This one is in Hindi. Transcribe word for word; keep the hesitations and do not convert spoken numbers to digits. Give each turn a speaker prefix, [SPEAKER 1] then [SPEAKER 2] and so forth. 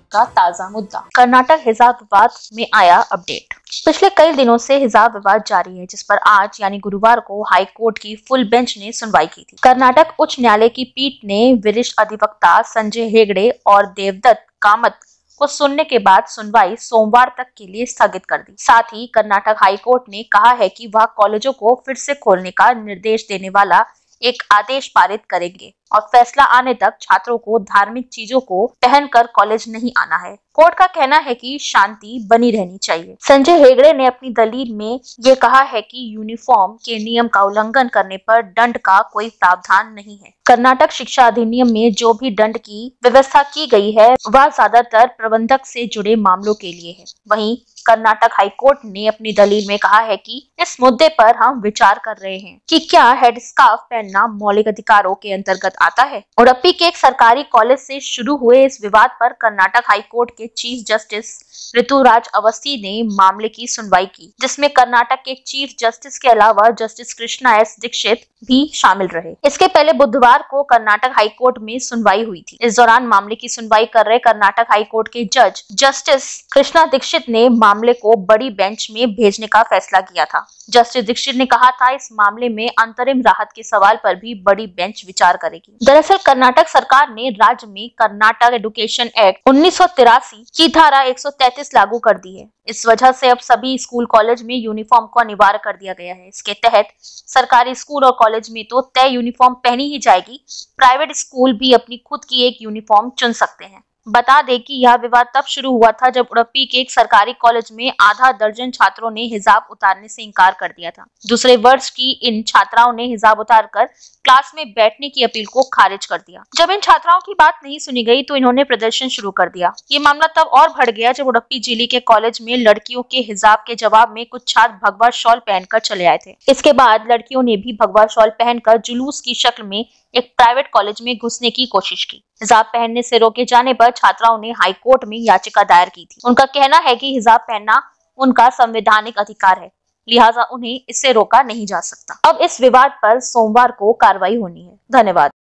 [SPEAKER 1] का ताजा मुद्दा। कर्नाटक हिजाब विवाद में आया अपडेट। पिछले कई दिनों से हिजाब विवाद जारी है, जिस पर आज यानी गुरुवार को हाई कोर्ट की फुल बेंच ने सुनवाई की थी। कर्नाटक उच्च न्यायालय की पीठ ने वरिष्ठ अधिवक्ता संजय हेगड़े और देवदत्त कामत को सुनने के बाद सुनवाई सोमवार तक के लिए स्थगित कर दी। साथ ही कर्नाटक हाई कोर्ट ने कहा है कि वह कॉलेजों को फिर से खोलने का निर्देश देने वाला एक आदेश पारित करेंगे और फैसला आने तक छात्रों को धार्मिक चीजों को पहनकर कॉलेज नहीं आना है। कोर्ट का कहना है कि शांति बनी रहनी चाहिए। संजय हेगड़े ने अपनी दलील में ये कहा है कि यूनिफॉर्म के नियम का उल्लंघन करने पर दंड का कोई प्रावधान नहीं है। कर्नाटक शिक्षा अधिनियम में जो भी दंड की व्यवस्था की गई है वह ज्यादातर प्रबंधक से जुड़े मामलों के लिए है। वहीं कर्नाटक हाईकोर्ट ने अपनी दलील में कहा है कि इस मुद्दे पर हम विचार कर रहे हैं कि क्या हेड स्कार्फ पहनना मौलिक अधिकारों के अंतर्गत आता है। उडुपी के एक सरकारी कॉलेज से शुरू हुए इस विवाद पर कर्नाटक हाईकोर्ट के चीफ जस्टिस ऋतुराज अवस्थी ने मामले की सुनवाई की, जिसमें कर्नाटक के चीफ जस्टिस के अलावा जस्टिस कृष्णा एस दीक्षित भी शामिल रहे। इसके पहले बुधवार को कर्नाटक हाईकोर्ट में सुनवाई हुई थी। इस दौरान मामले की सुनवाई कर रहे कर्नाटक हाईकोर्ट के जज जस्टिस कृष्णा दीक्षित ने मामले को बड़ी बेंच में भेजने का फैसला किया था। जस्टिस दीक्षित ने कहा था इस मामले में अंतरिम राहत के सवाल पर भी बड़ी बेंच विचार करेगी। दरअसल कर्नाटक सरकार ने राज्य में कर्नाटक एजुकेशन एक्ट उन्नीस सौ तिरासी की धारा एक सौ तैंतीस लागू कर दी है। इस वजह से अब सभी स्कूल कॉलेज में यूनिफॉर्म को अनिवार्य कर दिया गया है। इसके तहत सरकारी स्कूल और कॉलेज में तो तय यूनिफॉर्म पहनी ही जाएगी। प्राइवेट स्कूल भी अपनी खुद की एक यूनिफॉर्म चुन सकते हैं। बता दें कि यह विवाद तब शुरू हुआ था जब उडुपी के एक सरकारी कॉलेज में आधा दर्जन छात्रों ने हिजाब उतारने से इनकार कर दिया था। दूसरे वर्ष की इन छात्राओं ने हिजाब उतारकर क्लास में बैठने की अपील को खारिज कर दिया। जब इन छात्राओं की बात नहीं सुनी गई तो इन्होंने प्रदर्शन शुरू कर दिया। ये मामला तब और बढ़ गया जब उडुपी जिले के कॉलेज में लड़कियों के हिजाब के जवाब में कुछ छात्र भगवा शॉल पहनकर चले आए थे। इसके बाद लड़कियों ने भी भगवा शॉल पहनकर जुलूस की शक्ल में एक प्राइवेट कॉलेज में घुसने की कोशिश की। हिजाब पहनने से रोके जाने पर छात्राओं ने हाई कोर्ट में याचिका दायर की थी। उनका कहना है कि हिजाब पहनना उनका संवैधानिक अधिकार है, लिहाजा उन्हें इससे रोका नहीं जा सकता। अब इस विवाद पर सोमवार को कार्रवाई होनी है। धन्यवाद।